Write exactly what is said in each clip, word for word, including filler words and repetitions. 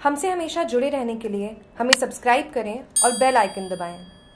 हमसे हमेशा जुड़े रहने के लिए हमें सब्सक्राइब करें और बेल आइकन दबाएं।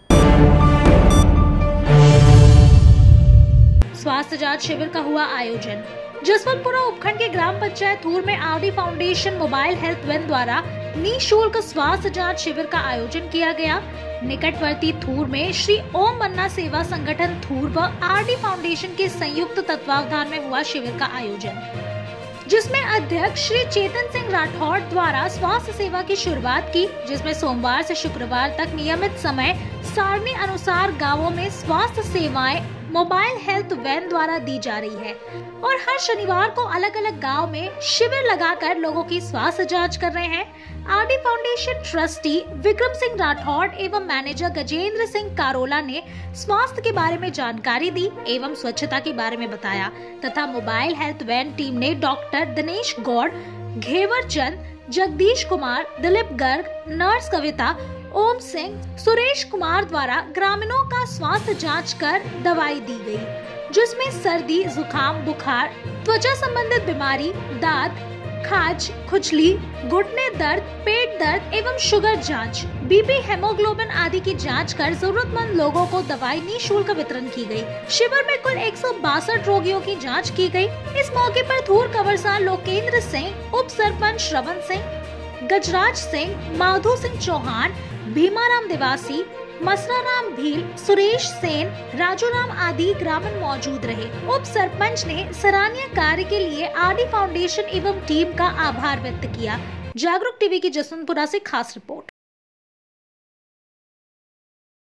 स्वास्थ्य जांच शिविर का हुआ आयोजन। जसवंतपुरा उपखंड के ग्राम पंचायत थूर में RD foundation mobile health van द्वारा निःशुल्क स्वास्थ्य जांच शिविर का आयोजन किया गया। निकटवर्ती थूर में श्री ओम मन्ना सेवा संगठन थूर व आरडी फाउंडेशन के संयुक्त तत्वावधान में हुआ शिविर का आयोजन, जिसमें अध्यक्ष श्री चेतन सिंह राठौड़ द्वारा स्वास्थ्य सेवा की शुरुआत की, जिसमें सोमवार से शुक्रवार तक नियमित समय सारणी अनुसार गांवों में स्वास्थ्य सेवाएं मोबाइल हेल्थ वैन द्वारा दी जा रही है और हर शनिवार को अलग अलग गांव में शिविर लगाकर लोगों की स्वास्थ्य जांच कर रहे हैं। RD foundation trustee Vikram Singh Rathore एवं मैनेजर गजेंद्र सिंह कारोला ने स्वास्थ्य के बारे में जानकारी दी एवं स्वच्छता के बारे में बताया तथा मोबाइल हेल्थ वैन टीम ने डॉक्टर दिनेश गौड़, घेवर चंद, जगदीश कुमार, दिलीप गर्ग, नर्स कविता, ओम सिंह, सुरेश कुमार द्वारा ग्रामीणों का स्वास्थ्य जांच कर दवाई दी गई, जिसमें सर्दी, जुकाम, बुखार, त्वचा संबंधित बीमारी, दांत, खाज, खुजली, घुटने दर्द, पेट दर्द एवं शुगर जांच, बीपी, हेमोग्लोबिन आदि की जांच कर जरूरतमंद लोगों को दवाई निःशुल्क वितरण की गई। शिविर में कुल एक सौ बासठ रोगियों की जांच की गई। इस मौके पर थूर कवरसा लोकेंद्र सिंह, उप सरपंच श्रवण सिंह, गजराज सिंह, माधो सिंह चौहान, भीमाराम देवासी, मसराराम भील, सुरेश सेन, राजूराम आदि ग्रामीण मौजूद रहे। उप सरपंच ने सराहनीय कार्य के लिए आरडी फाउंडेशन एवं टीम का आभार व्यक्त किया। जागरूक टीवी की जसवंतपुरा से खास रिपोर्ट।